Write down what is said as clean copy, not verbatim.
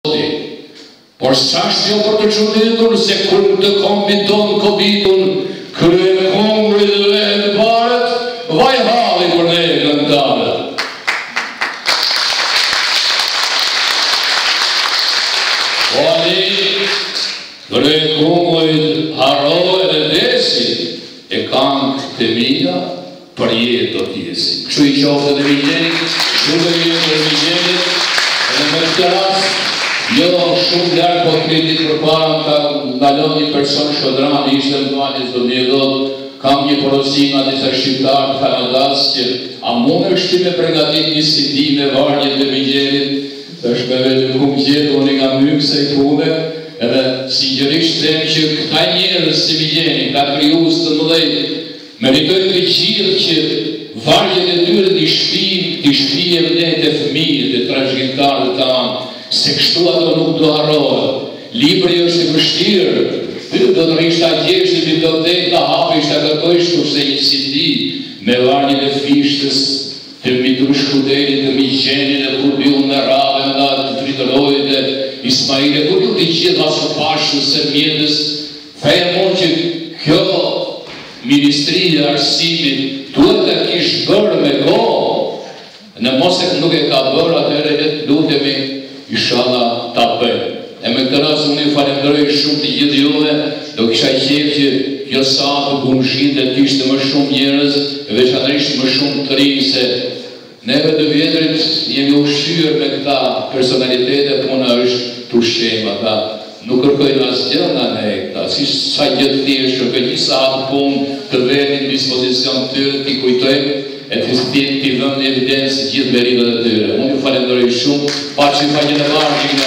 Por s'ashtë jo për të çuditur se kur të kombiton kobitun, krye kongri dhe vetë parët, vaj halli për ne këngëtarët. Po ali, krye kongri harroj dhe desi, e kanë të mija për jetë do t'jesi. Kështu i qoftë dhe vigjenit, kështu dhe jetë dhe vigjenit, edhe me këtë rast, jo shumë ljarë po të kritit për para ka ndalon një person shodrani ishte në valjes do një dhëtë, kam një porosi nga disa shqiptarë Kanadas që a mund është ti me pregatit një CD me varnjët dhe vigjenit, është me vetë kumë gjithë, unë nga mykë se i pune, edhe sinqerisht them që këta njerëz si vigjenit, këta krijues të mëdhej, meritojnë të gjithë që vargjet e tyre t'i shpijem ne të fëmijët, të trashëgimtarët tanë, se kështu ato nuk do harrohen. Libri është i vështirë, do të rishtë a gjeshtë në bibliotekë, ta hapish ta kërkojsh kurse një CD me varnjën e fishtës të mbitur shkuderit të Migjenin e Kurbil në Rave, nga të Fritërojit e Ismaile, kur ju t'i gjithë asë pashës e mjetës, fejë mund që kjo Ministria e Arsimit duhet të kishë bërë me kohë, në mos e nuk e ka bërë atëre e të lutemi inshallah ta bëjmë. E me këtë rast unë i falenderoj shumë të gjithë juve, do kisha qejf që kjo sahabë Gumshin dhe kishte më shumë njerëz, veçanërisht më shumë të rinj se neve të vjetrit jemi ushqyer me këta personalitete, puna është të ushqejmë ata. Nuk kërkojnë asgjë nga ne këta, si sa gjë të thjeshtë, kërkojnë një sahabë punë të venin në dispozicion të tyre, t'i kujtojmë e t'i vëmë në evidencë gjithë meritet e tyre. Unë ju falenderoj shumë, paqë i faqen e varë